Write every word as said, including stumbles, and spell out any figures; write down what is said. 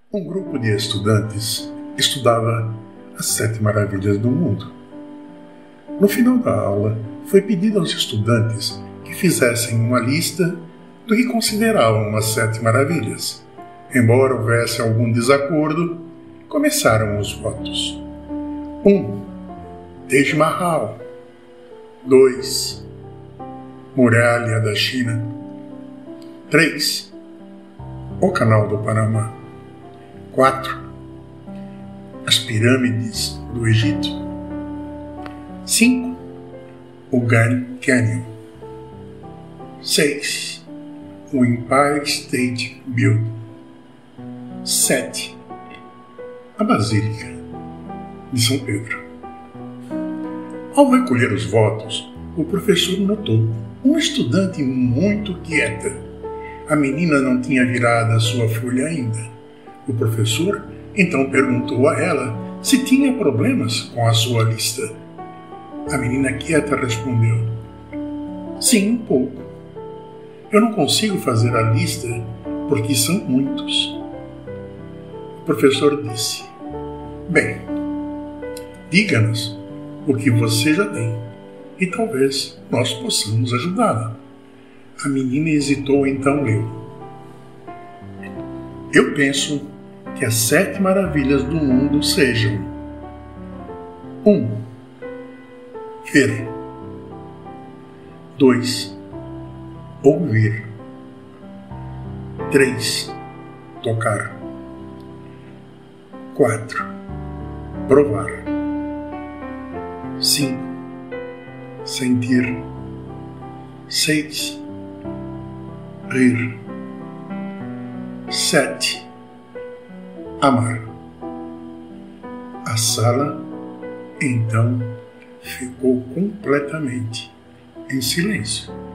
Um grupo de estudantes estudava as sete maravilhas do mundo. No final da aula, foi pedido aos estudantes que fizessem uma lista do que consideravam as sete maravilhas. Embora houvesse algum desacordo, começaram os votos. um. Taj Mahal. dois. Muralha da China. três. O Canal do Panamá. quatro. As pirâmides do Egito. cinco. O Grand Canyon. seis. O Empire State Building. sete. A Basílica de São Pedro. Ao recolher os votos, o professor notou uma estudante muito quieta. A menina não tinha virado a sua folha ainda. O professor então perguntou a ela se tinha problemas com a sua lista. A menina quieta respondeu: sim, um pouco. Eu não consigo fazer a lista porque são muitos. O professor disse: bem, diga-nos o que você já tem e talvez nós possamos ajudá-la. A menina hesitou, então leu: eu penso que as sete maravilhas do mundo sejam: um. Ver. dois. Ouvir. três. Tocar. quatro. Provar. cinco. Sentir. seis. Rir. sete. Amar. A sala, então, ficou completamente em silêncio.